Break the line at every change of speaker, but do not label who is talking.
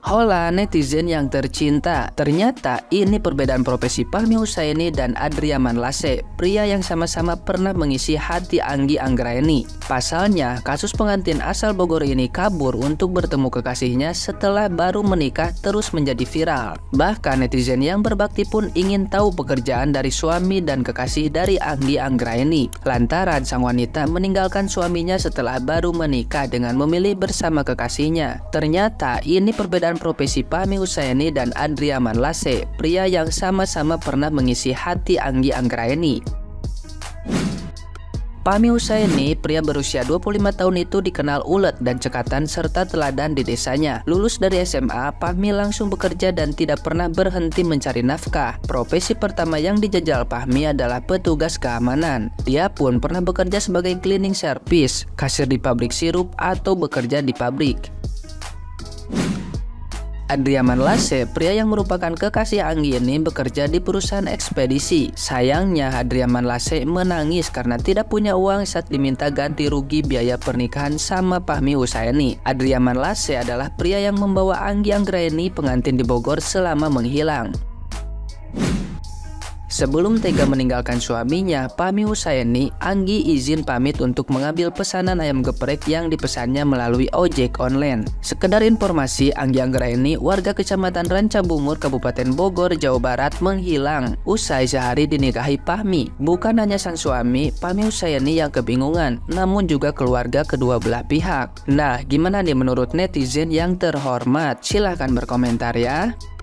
Hola netizen yang tercinta, ternyata ini perbedaan profesi Fahmi Husaini dan Adria Manlase, pria yang sama-sama pernah mengisi hati Anggi Anggraeni. Pasalnya, kasus pengantin asal Bogor ini kabur untuk bertemu kekasihnya setelah baru menikah terus menjadi viral. Bahkan netizen yang berbakti pun ingin tahu pekerjaan dari suami dan kekasih dari Anggi Anggraeni, lantaran sang wanita meninggalkan suaminya setelah baru menikah dengan memilih bersama kekasihnya. Ternyata ini perbedaan profesi Fahmi Husaini dan Adria Manlase, pria yang sama-sama pernah mengisi hati Anggi Anggraeni. Fahmi Husaini, pria berusia 25 tahun itu dikenal ulet dan cekatan serta teladan di desanya. Lulus dari SMA, Fahmi langsung bekerja dan tidak pernah berhenti mencari nafkah. Profesi pertama yang dijajal Fahmi adalah petugas keamanan. Dia pun pernah bekerja sebagai cleaning service, kasir di pabrik sirup, atau bekerja di pabrik. Adria Manlase, pria yang merupakan kekasih Anggi ini, bekerja di perusahaan ekspedisi. Sayangnya, Adria Manlase menangis karena tidak punya uang saat diminta ganti rugi biaya pernikahan sama Fahmi Husaini. Adria Manlase adalah pria yang membawa Anggi Anggraeni pengantin di Bogor selama menghilang. Sebelum tega meninggalkan suaminya, Fahmi Husaini, Anggi izin pamit untuk mengambil pesanan ayam geprek yang dipesannya melalui ojek online. Sekedar informasi, Anggi Anggraeni, warga Kecamatan Rancabungur, Kabupaten Bogor, Jawa Barat, menghilang usai sehari dinikahi Fahmi. Bukan hanya sang suami, Fahmi Husaini yang kebingungan, namun juga keluarga kedua belah pihak. Nah, gimana nih menurut netizen yang terhormat? Silahkan berkomentar ya.